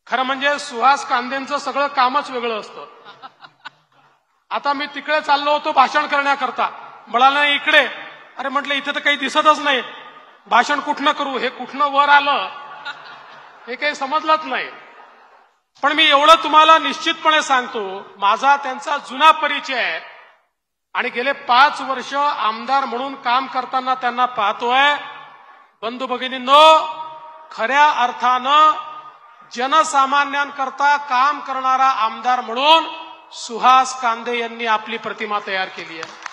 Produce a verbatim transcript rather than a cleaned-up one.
खरं म्हणजे सुहास कांदेंचं सगळं कामच वेगळं असतं. आता मी तिकडे चाललो होतो भाषण करण्याकरता, म्हणाला इकडे. अरे म्हटलं इथे तर काही दिसतच नाही, भाषण कुठनं करू, हे कुठनं वर आलं हे काही समजलंच नाही. पण मी एवढं तुम्हाला निश्चितपणे सांगतो, माझा त्यांचा जुना परिचय आहे आणि गेले पाच वर्ष आमदार म्हणून काम करताना त्यांना पाहतोय. बंधू भगिनींनो, खऱ्या अर्थानं जनसामान्यांकरता काम करणारा आमदार म्हणून सुहास कांदे यांनी आपली प्रतिमा तयार केली आहे.